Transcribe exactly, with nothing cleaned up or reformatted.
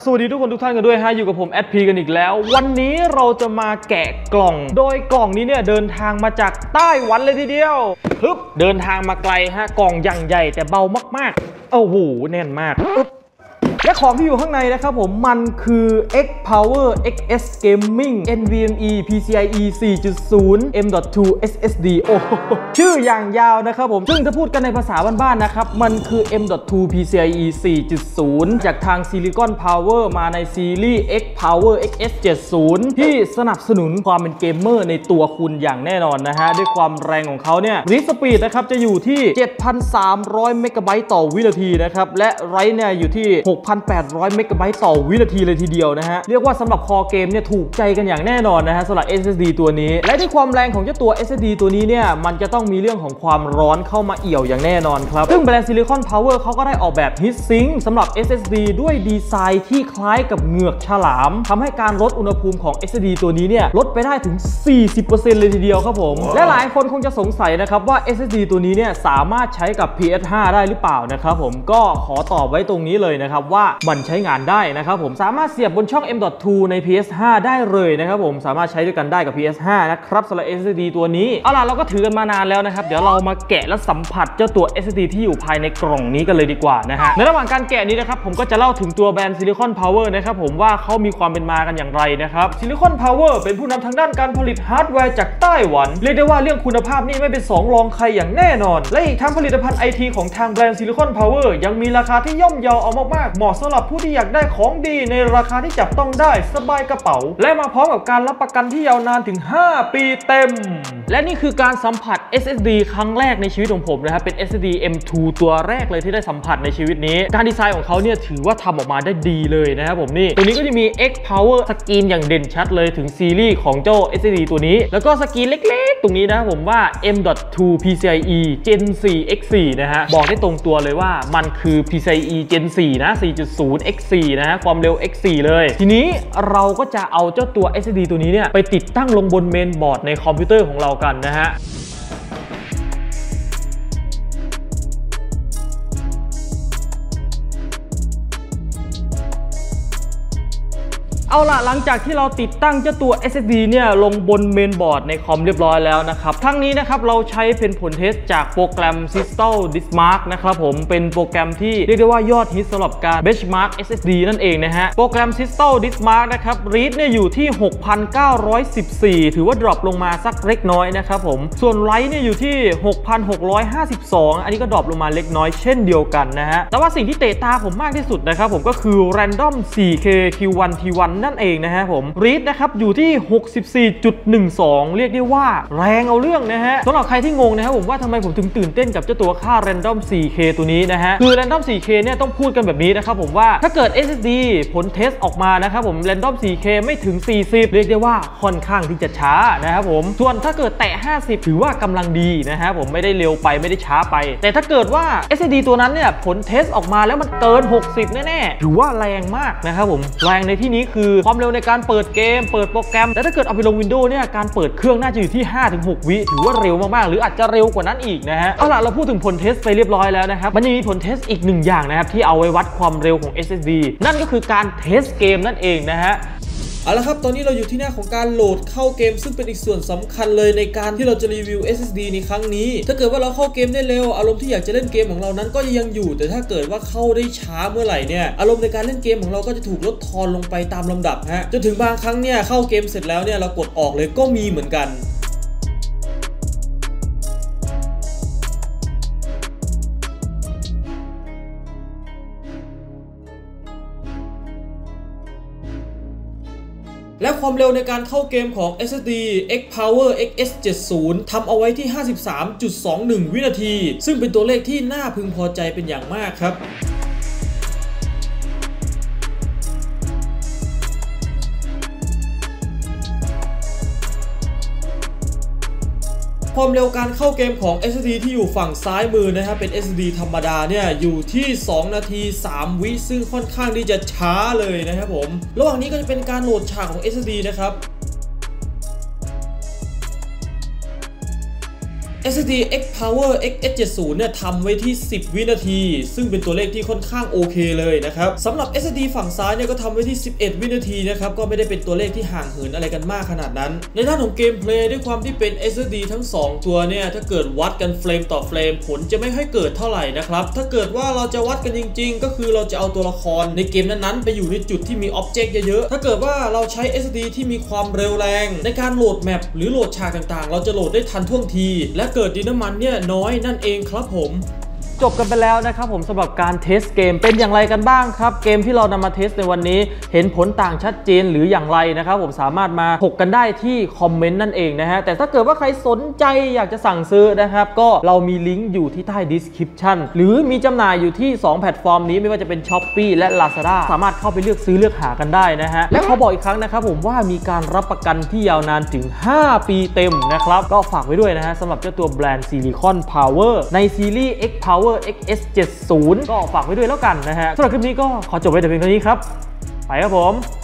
สวัสดีทุกคนทุกท่านกันด้วยฮะอยู่กับผมแอดพีกันอีกแล้ววันนี้เราจะมาแกะกล่องโดยกล่องนี้เนี่ยเดินทางมาจากไต้หวันเลยทีเดียวฮึบเดินทางมาไกลฮะกล่องอย่างใหญ่แต่เบามากๆโอ้โหแน่นมากและของที่อยู่ข้างในนะครับผมมันคือ X Power เอ็กซ์ เอส Gaming เอ็น วี เอ็ม อี พี ซี ไอ อี สี่จุดศูนย์ เอ็ม ดอท ทู เอส เอส ดี โอ้ชื่ออย่างยาวนะครับผมซึ่งถ้าพูดกันในภาษาบ้านๆนะครับมันคือ เอ็ม ดอท ทู พี ซี ไอ อี สี่จุดศูนย์ จากทาง Silicon Power มาในซีรีส์ X Power เอ็กซ์ เอส เจ็ดสิบ ที่สนับสนุนความเป็นเกมเมอร์ในตัวคุณอย่างแน่นอนนะฮะด้วยความแรงของเขาเนี่ย Read Speed นะครับจะอยู่ที่ เจ็ดพันสามร้อย เมกะไบต์ต่อวินาทีนะครับและ Write เนี่ยอยู่ที่ หกพันแปดร้อย เมกะไบต์ต่อวินาทีเลยทีเดียวนะฮะเรียกว่าสำหรับคอเกมเนี่ยถูกใจกันอย่างแน่นอนนะฮะสำหรับ เอส เอส ดี ตัวนี้และด้วยความแรงของเจ้าตัว เอส เอส ดี ตัวนี้เนี่ยมันจะต้องมีเรื่องของความร้อนเข้ามาเอี่ยวอย่างแน่นอนครับซึ่งแบรนด์ Silicon Power เขาก็ได้ออกแบบ Heat Sink สำหรับ เอส เอส ดี ด้วยดีไซน์ที่คล้ายกับเหงือกฉลามทำให้การลดอุณหภูมิของ เอส เอส ดี ตัวนี้เนี่ยลดไปได้ถึง สี่สิบเปอร์เซ็นต์ เลยทีเดียวครับผม wow. และหลายคนคงจะสงสัยนะครับว่า เอส เอส ดี ตัวนี้เนี่ยสามารถใช้กับ พี เอส ห้า ได้หรือเปล่านะครับผมก็ขอตอบไว้ตรงนี้เลยนะครับว่ามันใช้งานได้นะครับผมสามารถเสียบบนช่อง เอ็ม ดอท ทู ใน พี เอส ห้า ได้เลยนะครับผมสามารถใช้ด้วยกันได้กับ พี เอส ห้า นะครับสำหรับ เอส เอส ดี ตัวนี้เอาล่ะเราก็ถือกันมานานแล้วนะครับเดี๋ยวเรามาแกะและสัมผัสเจ้าตัว เอส เอส ดี ที่อยู่ภายในกล่องนี้กันเลยดีกว่านะฮะในระหว่างการแกะนี้นะครับผมก็จะเล่าถึงตัวแบรนด์ Silicon Power นะครับผมว่าเขามีความเป็นมากันอย่างไรนะครับ Silicon Power เป็นผู้นำทางด้านการผลิตฮาร์ดแวร์จากไต้หวันเรียกได้ว่าเรื่องคุณภาพนี่ไม่เป็นสองรองใครอย่างแน่นอนและอีกทั้งผลิตภัณฑ์ ไอ ที ของทางแบรนด์ Silicon Power ยังมีราคาที่ย่อมเยาเอามากๆเหมาะสำหรับผู้ที่อยากได้ของดีในราคาที่จับต้องได้สบายกระเป๋าและมาพร้อมกับการรับประกันที่ยาวนานถึงห้าปีเต็มและนี่คือการสัมผัส เอส เอส ดี ครั้งแรกในชีวิตของผมนะครับเป็น เอส เอส ดี เอ็ม ทู ตัวแรกเลยที่ได้สัมผัสในชีวิตนี้การดีไซน์ของเขาเนี่ยถือว่าทำออกมาได้ดีเลยนะครับผมนี่ตัวนี้ก็จะมี X Power สกรีนอย่างเด่นชัดเลยถึงซีรีส์ของเจ้า เอส เอส ดี ตัวนี้แล้วก็สกรีนเล็กๆตรงนี้นะผมว่า เอ็ม ดอท ทู พี ซี ไอ อี เจน โฟร์ เอ็กซ์ โฟร์ นะฮะบอกได้ตรงตัวเลยว่ามันคือ พี ซี ไอ อี เจน โฟร์ นะ โฟร์จุดศูนย์ เอ็กซ์ โฟร์ นะฮะความเร็ว เอ็กซ์ โฟร์ เลยทีนี้เราก็จะเอาเจ้าตัว เอส เอส ดี ตัวนี้เนี่ยไปติดตั้งลงบนเมนบอร์ดในคอมพิวเตอร์ของเรากันนะฮะเอาล่ะหลังจากที่เราติดตั้งเจ้าตัว เอส เอส ดี เนี่ยลงบนเมนบอร์ดในคอมเรียบร้อยแล้วนะครับทั้งนี้นะครับเราใช้เป็นผลเทสจากโปรแกรม Crystal Diskmark นะครับผมเป็นโปรแกรมที่เรียกได้ว่ายอดฮิตสำหรับการ benchmark เอส เอส ดี นั่นเองนะฮะโปรแกรม Crystal Diskmark นะครับ read เนี่ยอยู่ที่ หกพันเก้าร้อยสิบสี่ ถือว่า drop ลงมาสักเล็กน้อยนะครับผมส่วน write เนี่ยอยู่ที่ หกพันหกร้อยห้าสิบสอง อันนี้ก็ drop ลงมาเล็กน้อยเช่นเดียวกันนะฮะแต่ว่าสิ่งที่เตะตาผมมากที่สุดนะครับผมก็คือ random โฟร์เค คิว วัน ที วัน นั่นเองนะฮะผม read นะครับอยู่ที่ หกสิบสี่จุดหนึ่งสอง เรียกได้ว่าแรงเอาเรื่องนะฮะสำหรับใครที่งงนะครับผมว่าทำไมผมถึงตื่นเต้นกับเจ้าตัวค่า random โฟร์เค ตัวนี้นะฮะคือ random โฟร์เค เนี่ยต้องพูดกันแบบนี้นะครับผมว่าถ้าเกิด เอส เอส ดี ผลเทสออกมานะครับผม random โฟร์เค ไม่ถึงสี่สิบเรียกได้ว่าค่อนข้างที่จะช้านะครับผมส่วนถ้าเกิดแตะห้าสิบถือว่ากำลังดีนะฮะผมไม่ได้เร็วไปไม่ได้ช้าไปแต่ถ้าเกิดว่า เอส เอส ดี ตัวนั้นเนี่ยผลเทสออกมาแล้วมันเกินหกสิบแน่ๆถือว่าแรงมากนะครับผมแรงในที่นี้คือความเร็วในการเปิดเกมเปิดโปรแกรมแต่ถ้าเกิดเอาไปลง Windows เนี่ยการเปิดเครื่องน่าจะอยู่ที่ ห้าถึงหก วิถือว่าเร็วมากๆหรืออาจจะเร็วกว่านั้นอีกนะฮะเอาล่ะเราพูดถึงผลเทสไปเรียบร้อยแล้วนะครับมันยังมีผลเทสอีกหนึ่งอย่างนะครับที่เอาไว้วัดความเร็วของ เอส เอส ดี นั่นก็คือการเทสเกมนั่นเองนะฮะเอาละครับตอนนี้เราอยู่ที่หน้าของการโหลดเข้าเกมซึ่งเป็นอีกส่วนสำคัญเลยในการที่เราจะรีวิว เอส เอส ดี ในครั้งนี้ถ้าเกิดว่าเราเข้าเกมได้เร็วอารมณ์ที่อยากจะเล่นเกมของเรานั้นก็ยังอยู่แต่ถ้าเกิดว่าเข้าได้ช้าเมื่อไหร่เนี่ยอารมณ์ในการเล่นเกมของเราก็จะถูกลดทอนลงไปตามลำดับฮะจนถึงบางครั้งเนี่ยเข้าเกมเสร็จแล้วเนี่ยเรากดออกเลยก็มีเหมือนกันและความเร็วในการเข้าเกมของ เอส เอส ดี X Power เอ็กซ์ เอส เจ็ดสิบ ทำเอาไว้ที่ ห้าสิบสามจุดสองหนึ่ง วินาทีซึ่งเป็นตัวเลขที่น่าพึงพอใจเป็นอย่างมากครับความเร็วการเข้าเกมของ เอส เอส ดี ที่อยู่ฝั่งซ้ายมือนะครับเป็น เอส เอส ดี ธรรมดาเนี่ยอยู่ที่สองนาทีสามวิซึ่งค่อนข้างที่จะช้าเลยนะครับผมระหว่างนี้ก็จะเป็นการโหลดฉากของ เอส เอส ดี นะครับเอส เอส ดี X Power เอ็กซ์ เอส เจ็ดสิบ เนี่ยทำไว้ที่สิบวินาทีซึ่งเป็นตัวเลขที่ค่อนข้างโอเคเลยนะครับสำหรับ เอส เอส ดี ฝั่งซ้ายเนี่ยก็ทำไว้ที่สิบเอ็ดวินาทีนะครับก็ไม่ได้เป็นตัวเลขที่ห่างเหินอะไรกันมากขนาดนั้นในด้านของเกมเพลย์ด้วยความที่เป็น เอส เอส ดี ทั้งสองตัวเนี่ยถ้าเกิดวัดกันเฟรมต่อเฟรมผลจะไม่ค่อยเกิดเท่าไหร่นะครับถ้าเกิดว่าเราจะวัดกันจริงๆก็คือเราจะเอาตัวละครในเกมนั้นๆไปอยู่ในจุดที่มีอ็อบเจกต์เยอะๆถ้าเกิดว่าเราใช้ เอส เอส ดี ที่มีความเร็วแรงในการโหลดแมปหรือโหลดฉากต่างๆเราจะโหลดได้ทันท่วงทีและเกิดดินน้ำมันเนี่ยน้อยนั่นเองครับผมจบกันไปแล้วนะครับผมสำหรับการเทสเกมเป็นอย่างไรกันบ้างครับเกมที่เรานำมาเทสในวันนี้เห็นผลต่างชัดเจนหรืออย่างไรนะครับผมสามารถมาถกกันได้ที่คอมเมนต์นั่นเองนะฮะแต่ถ้าเกิดว่าใครสนใจอยากจะสั่งซื้อนะครับก็เรามีลิงก์อยู่ที่ใต้ description หรือมีจำหน่ายอยู่ที่สองแพลตฟอร์มนี้ไม่ว่าจะเป็น Shopee และ Lazada สามารถเข้าไปเลือกซื้อเลือกหากันได้นะฮะและขอบอกอีกครั้งนะครับผมว่ามีการรับประกันที่ยาวนานถึงห้าปีเต็มนะครับก็ฝากไว้ด้วยนะฮะสำหรับเจ้าตัวแบรนด์ Silicon Power ในซีรีส์ X Power เอ็กซ์ เอส เจ็ดสิบ ก็ฝากไว้ด้วยแล้วกันนะฮะสำหรับคลิปนี้ก็ขอจบไว้แต่เพียงเท่านี้ครับไปครับผม